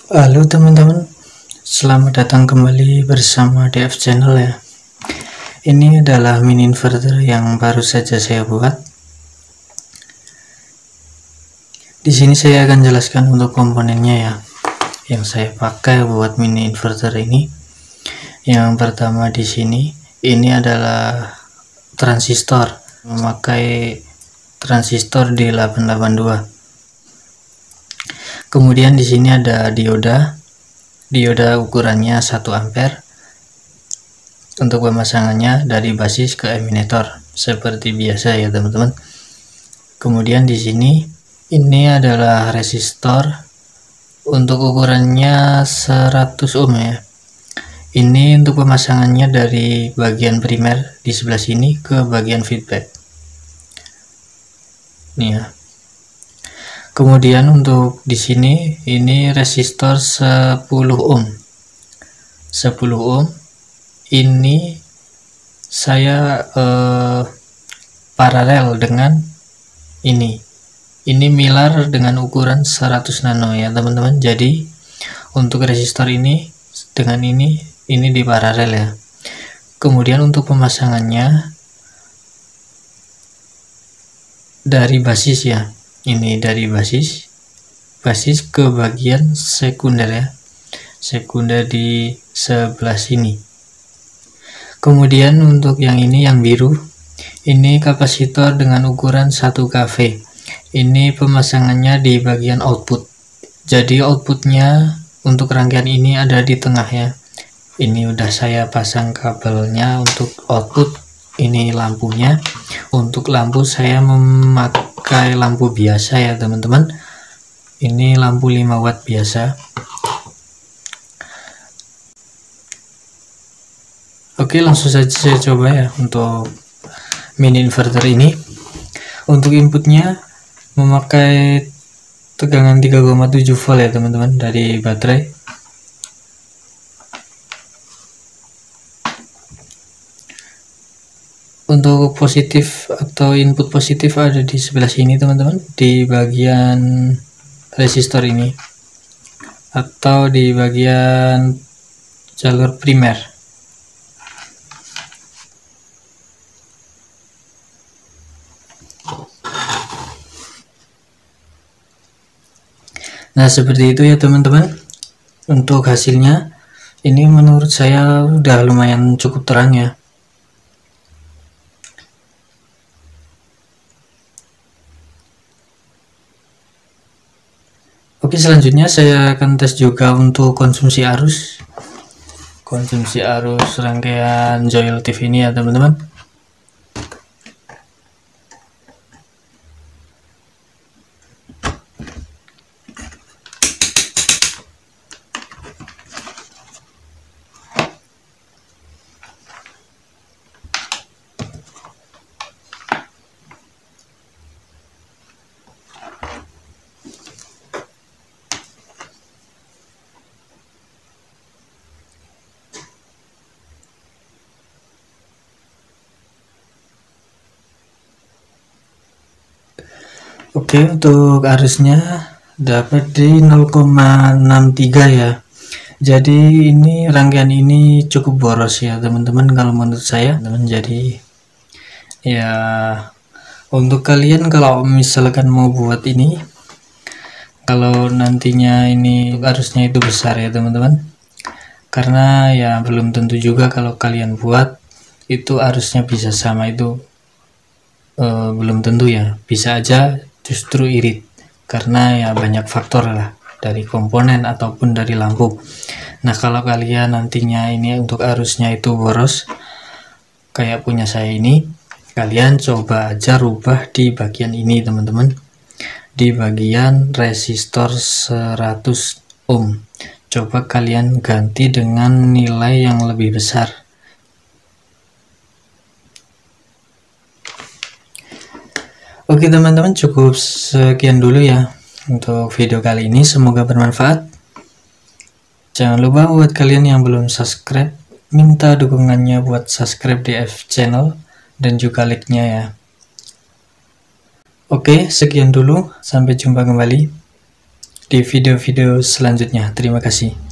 Halo teman-teman, selamat datang kembali bersama DF Channel ya. Ini adalah mini inverter yang baru saja saya buat. Di sini saya akan jelaskan untuk komponennya ya, yang saya pakai buat mini inverter ini. Yang pertama di sini, ini adalah transistor, memakai transistor D882. Kemudian di sini ada dioda ukurannya 1 ampere. Untuk pemasangannya dari basis ke emitator seperti biasa ya teman-teman. Kemudian di sini ini adalah resistor untuk ukurannya 100 ohm ya. Ini untuk pemasangannya dari bagian primer di sebelah sini ke bagian feedback. Nih ya. Kemudian untuk di sini ini resistor 10 ohm. 10 ohm. Ini saya paralel dengan ini. Ini milar dengan ukuran 100 nano ya teman-teman. Jadi untuk resistor ini dengan ini diparalel ya. Kemudian untuk pemasangannya dari basis ya. Ini dari basis ke bagian sekunder ya, sekunder di sebelah sini. Kemudian untuk yang ini yang biru, ini kapasitor dengan ukuran 1 kV. Ini pemasangannya di bagian output, jadi outputnya untuk rangkaian ini ada di tengah ya. Ini udah saya pasang kabelnya untuk output. Ini lampunya. Untuk lampu saya memakai lampu biasa ya teman-teman. Ini lampu 5 watt biasa. Oke, langsung saja saya coba ya untuk mini inverter ini. Untuk inputnya memakai tegangan 3,7 volt ya teman-teman dari baterai. Untuk positif atau input positif ada di sebelah sini teman-teman, di bagian resistor ini atau di bagian jalur primer. Nah seperti itu ya teman-teman. Untuk hasilnya ini menurut saya udah lumayan cukup terang ya. Oke, selanjutnya saya akan tes juga untuk konsumsi arus rangkaian Joil TV ini ya teman-teman. Oke, untuk arusnya dapat di 0,63 ya. Jadi ini rangkaian ini cukup boros ya teman-teman kalau menurut saya. Jadi ya untuk kalian kalau misalkan mau buat ini, kalau nantinya ini arusnya itu besar ya teman-teman. Karena ya belum tentu juga kalau kalian buat itu arusnya bisa sama itu. Belum tentu ya, bisa aja justru irit karena ya banyak faktor lah dari komponen ataupun dari lampu. Nah kalau kalian nantinya ini untuk arusnya itu boros kayak punya saya ini, kalian coba aja rubah di bagian ini teman-teman, di bagian resistor 100 ohm. Coba kalian ganti dengan nilai yang lebih besar. Oke teman-teman, cukup sekian dulu ya untuk video kali ini, semoga bermanfaat. Jangan lupa buat kalian yang belum subscribe, minta dukungannya buat subscribe DF Channel dan juga like-nya ya. Oke, sekian dulu, sampai jumpa kembali. di video-video selanjutnya. Terima kasih.